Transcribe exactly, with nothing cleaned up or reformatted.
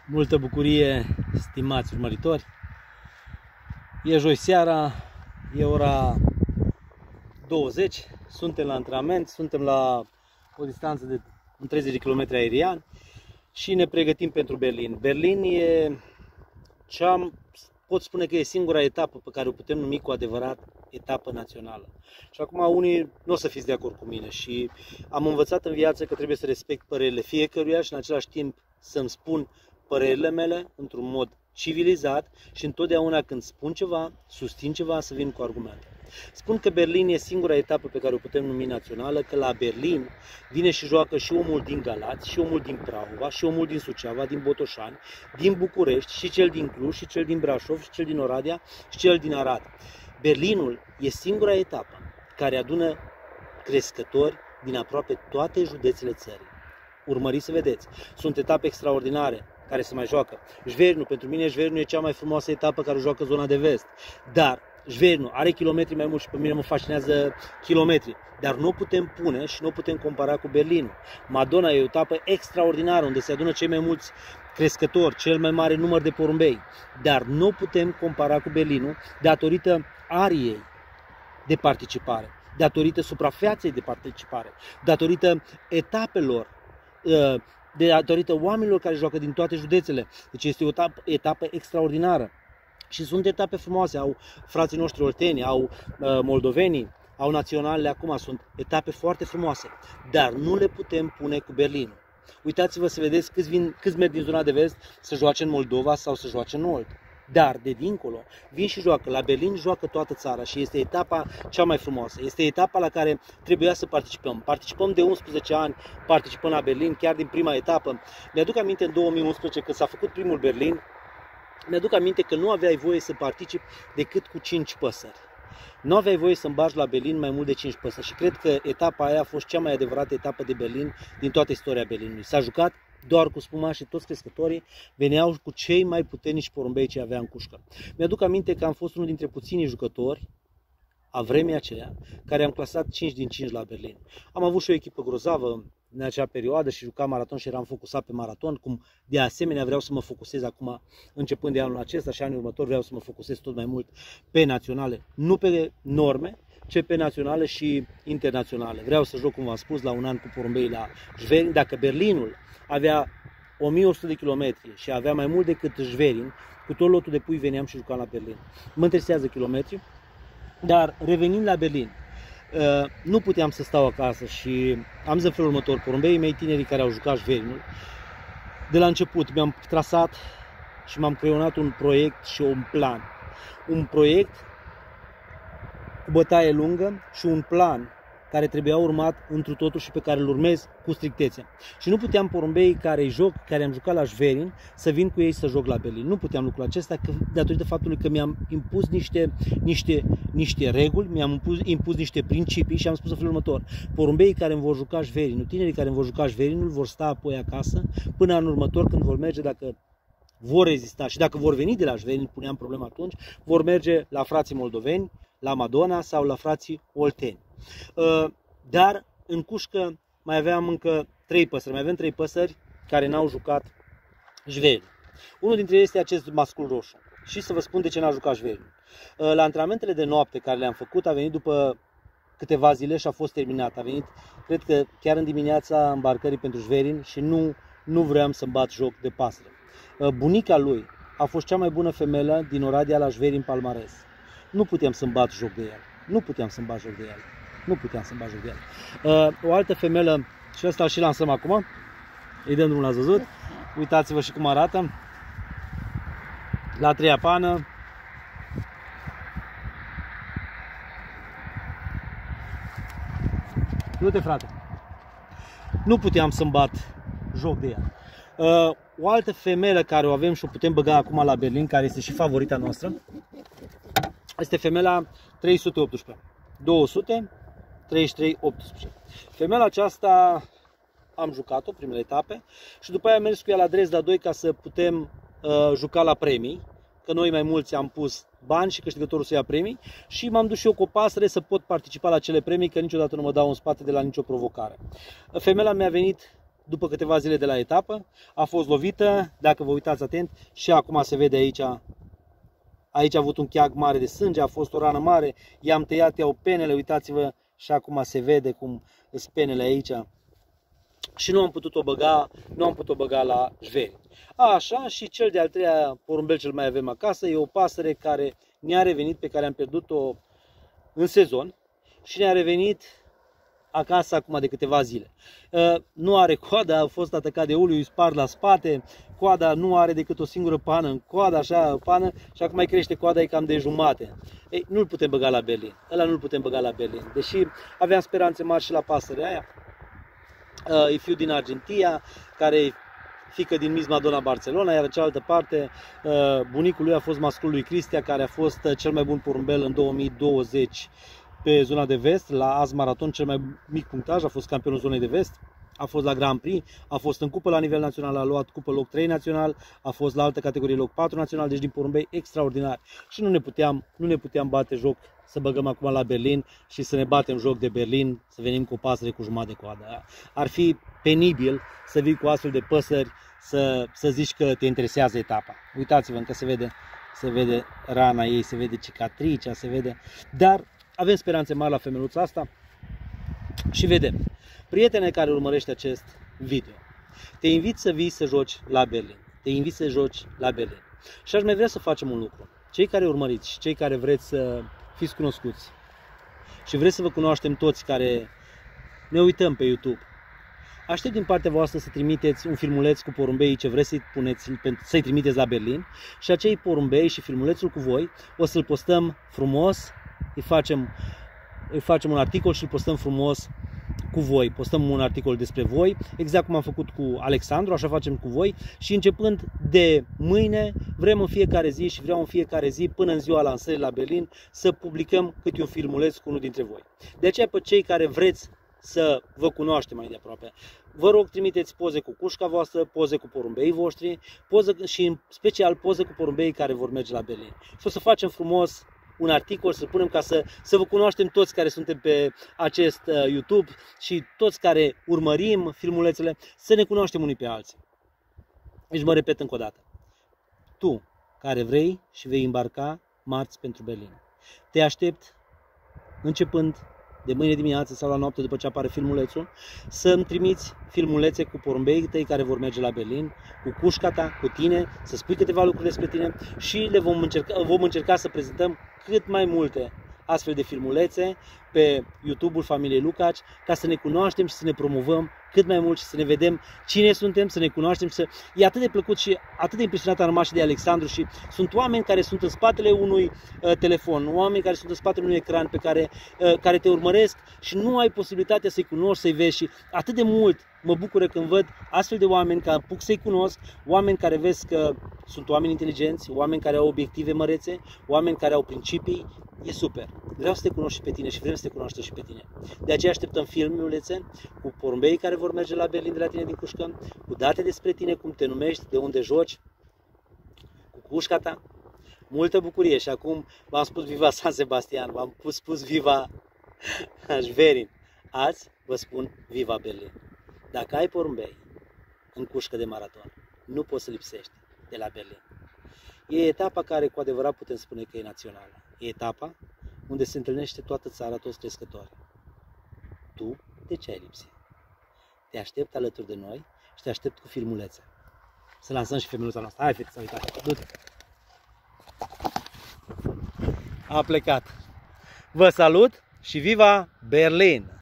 Multă bucurie, stimați urmăritori. E joi seara, e ora douăzeci, suntem la antrenament, suntem la o distanță de treizeci de kilometri aerian și ne pregătim pentru Berlin. Berlin e cea, pot spune că e singura etapă pe care o putem numi cu adevărat etapă națională. Și acum unii nu o să fiți de acord cu mine și am învățat în viață că trebuie să respect părerile fiecăruia și în același timp să-mi spun părerile mele într-un mod civilizat și întotdeauna când spun ceva, susțin ceva, să vin cu argumente. Spun că Berlin e singura etapă pe care o putem numi națională, că la Berlin vine și joacă și omul din Galați, și omul din Prahova, și omul din Suceava, din Botoșani, din București, și cel din Cluj, și cel din Brașov, și cel din Oradea, și cel din Arad. Berlinul e singura etapă care adună crescători din aproape toate județele țării. Urmăriți să vedeți, sunt etape extraordinare care se mai joacă. Jvernu, pentru mine Jvernu e cea mai frumoasă etapă care joacă zona de vest. Dar Jvernu are kilometri mai mulți și pe mine mă fascinează kilometri. Dar nu putem pune și nu putem compara cu Berlinul. Madonna e o etapă extraordinară unde se adună cei mai mulți crescători, cel mai mare număr de porumbei. Dar nu putem compara cu Berlinul datorită ariei de participare, datorită suprafeței de participare, datorită etapelor, de datorită oamenilor care joacă din toate județele. Deci este o etapă, etapă extraordinară. Și sunt etape frumoase, au frații noștri olteni, au uh, moldovenii, au naționalele acum, sunt etape foarte frumoase. Dar nu le putem pune cu Berlinul. Uitați-vă să vedeți câți, vin, câți merg din zona de vest să joace în Moldova sau să joace în Olt. Dar de dincolo vin și joacă. La Berlin joacă toată țara și este etapa cea mai frumoasă. Este etapa la care trebuia să participăm. Participăm de unsprezece ani, participăm la Berlin, chiar din prima etapă. Mi-aduc aminte în două mii unsprezece când s-a făcut primul Berlin, mi-aduc aminte că nu aveai voie să participi decât cu cinci păsări. Nu aveai voie să îmbagi la Berlin mai mult de cinci păsări și cred că etapa aia a fost cea mai adevărată etapă de Berlin din toată istoria Berlinului. S-a jucat doar cu spuma și toți crescătorii veneau cu cei mai puternici porumbei ce avea în cușcă. Mi-aduc aminte că am fost unul dintre puținii jucători a vremii aceea care am clasat cinci din cinci la Berlin. Am avut și o echipă grozavă în acea perioadă și jucam maraton și eram focusat pe maraton, cum de asemenea vreau să mă focusez acum, începând de anul acesta și anul următor, vreau să mă focusez tot mai mult pe naționale, nu pe norme, ci pe naționale și internaționale. Vreau să joc, cum v-am spus, la un an cu porumbei la Jverin. Dacă Berlinul avea o mie o sută de kilometri și avea mai mult decât Jverin, cu tot lotul de pui veneam și jucam la Berlin. Mă interesează kilometri, dar revenind la Berlin, nu puteam să stau acasă și am zis în felul următor, porumbeii mei tinerii care au jucat Jverinul, de la început mi-am trasat și m-am creionat un proiect și un plan. Un proiect cu bătaie lungă și un plan care trebuia urmat întru totul și pe care îl urmez cu strictețe. Și nu puteam porumbei care joc, care am jucat la Jverin, să vin cu ei să joc la Berlin. Nu puteam lucrul acesta că, datorită faptului că mi-am impus niște, niște, niște reguli, mi-am impus, impus niște principii și am spus în felul următor. Porumbeii care îmi vor juca Jverinul, tinerii care îmi vor juca Jverinul vor sta apoi acasă până anul următor când vor merge, dacă vor rezista și dacă vor veni de la Jverin, puneam problema atunci, vor merge la frații moldoveni, la Madonna sau la frații olteni. Dar în cușcă mai aveam încă trei păsări, mai avem trei păsări care n-au jucat Jverin. Unul dintre ei este acest mascul roșu și să vă spun de ce n-a jucat Jverin. La antrenamentele de noapte care le-am făcut a venit după câteva zile și a fost terminat. A venit, cred că chiar în dimineața îmbarcării pentru Jverin și nu, nu vreau să-mi bat joc de pasăre. Bunica lui a fost cea mai bună femelă din Oradea la Jverin palmares. Nu puteam să-mi bat joc de el. Nu puteam să-mi bat joc de el. Nu puteam să-mi bat joc de el. Uh, o altă femelă, și asta și lansăm acum, îi dăm drumul, l-ați văzut. Uitați-vă și cum arată. La a treia pană. Du-te, frate. Nu puteam să-mi bat joc de ea. Uh, o altă femelă care o avem și o putem băga acum la Berlin, care este și favorita noastră, este femela trei sute optsprezece. două sute treizeci și trei optsprezece. Femela aceasta am jucat-o, primele etape, și după aia am mers cu ea la Dresda doi ca să putem uh, juca la premii, că noi mai mulți am pus bani și câștigătorul să ia premii și m-am dus și eu cu o pasăre să pot participa la cele premii, că niciodată nu mă dau în spate de la nicio provocare. Femela mi-a venit după câteva zile de la etapă, a fost lovită, dacă vă uitați atent, și acum se vede aici, aici a avut un cheag mare de sânge, a fost o rană mare, i-am tăiat, iau penele, uitați-vă, și acum se vede cum sunt penele aici. Și nu am putut-o băga, nu am putut-o băga la jveri. Așa, și cel de-al treia porumbel ce-l mai avem acasă e o pasăre care ne-a revenit, pe care am pierdut-o în sezon și ne-a revenit acasă acum de câteva zile. Nu are coada, a fost atacat de uliu, îi spart la spate, coada nu are decât o singură pană în coadă, așa, pană, și acum mai crește coada, e cam de jumate. Ei, nu-l putem băga la Berlin, ăla nu-l putem băga la Berlin, deși aveam speranțe mari și la pasărea aia. E fiu din Argentina, care e fică din Miss Madonna Barcelona, iar cealaltă parte, bunicul lui a fost masculul lui Cristia, care a fost cel mai bun porumbel în două mii douăzeci pe zona de vest, la Azi Maraton, cel mai mic punctaj, a fost campionul zonei de vest, a fost la Grand Prix, a fost în cupă la nivel național, a luat cupă loc trei național, a fost la altă categorie loc patru național, deci din porumbei extraordinar. Și nu ne puteam, nu ne puteam bate joc să băgăm acum la Berlin și să ne batem joc de Berlin, să venim cu o pasăre cu jumătate de coadă. Ar fi penibil să vii cu astfel de păsări, să, să zici că te interesează etapa. Uitați-vă, încă se vede, se vede rana ei, se vede cicatricea, se vede, dar avem speranțe mari la femeluța asta și vedem. Prietene care urmărește acest video, te invit să vii să joci la Berlin. Te invit să joci la Berlin. Și aș mai vrea să facem un lucru. Cei care urmăriți și cei care vreți să fiți cunoscuți și vreți să vă cunoaștem toți care ne uităm pe YouTube, aștept din partea voastră să trimiteți un filmuleț cu porumbeii ce vreți să-i puneți, să-i trimiteți la Berlin, și acei porumbei și filmulețul cu voi o să-l postăm frumos, îi facem, îi facem un articol și îl postăm frumos cu voi. Postăm un articol despre voi, exact cum am făcut cu Alexandru, așa facem cu voi, și începând de mâine vrem în fiecare zi și vreau în fiecare zi până în ziua lansării la Berlin să publicăm câte un filmuleț cu unul dintre voi. De aceea, pe cei care vreți să vă cunoaștem mai de aproape, vă rog, trimiteți poze cu cușca voastră, poze cu porumbeii voștri, poze și în special poze cu porumbeii care vor merge la Berlin. Și o să facem frumos un articol, să punem ca să, să vă cunoaștem toți care suntem pe acest uh, YouTube și toți care urmărim filmulețele, să ne cunoaștem unii pe alții. Deci mă repet încă o dată. Tu, care vrei și vei îmbarca marți pentru Berlin, te aștept începând de mâine dimineață sau la noapte după ce apare filmulețul, să îmi trimiți filmulețe cu porumbeii tăi care vor merge la Berlin, cu cușca ta, cu tine, să spui câteva lucruri despre tine și le vom încerca, vom încerca să prezentăm cât mai multe astfel de filmulețe pe YouTube-ul familiei Lucaci, ca să ne cunoaștem și să ne promovăm cât mai mult și să ne vedem cine suntem, să ne cunoaștem. Să... E atât de plăcut și atât de impresionat am rămas și de Alexandru, și sunt oameni care sunt în spatele unui uh, telefon, oameni care sunt în spatele unui ecran pe care, uh, care te urmăresc și nu ai posibilitatea să-i cunoști, să-i vezi, și atât de mult mă bucură când văd astfel de oameni, că apuc să-i cunosc, oameni care vezi că sunt oameni inteligenți, oameni care au obiective mărețe, oameni care au principii. E super. Vreau să te cunosc și pe tine și vrem să te cunoaștem și pe tine. De aceea așteptăm filmulețe cu porumbei care vor merge la Berlin de la tine din cușcă, cu date despre tine, cum te numești, de unde joci, cu cușca ta. Multă bucurie. Și acum v-am spus viva San Sebastian, v-am spus viva Schwerin. Azi vă spun viva Berlin. Dacă ai porumbei în cușcă de maraton, nu poți să lipsești de la Berlin. E etapa care cu adevărat putem spune că e națională. E etapa unde se întâlnește toată țara, toți crescătorii. Tu de ce ai lipsit? Te aștept alături de noi și te aștept cu filmulețe. Să lansăm și femeluța noastră. Hai, fetița, uitați, du-te! A plecat. Vă salut și viva Berlin!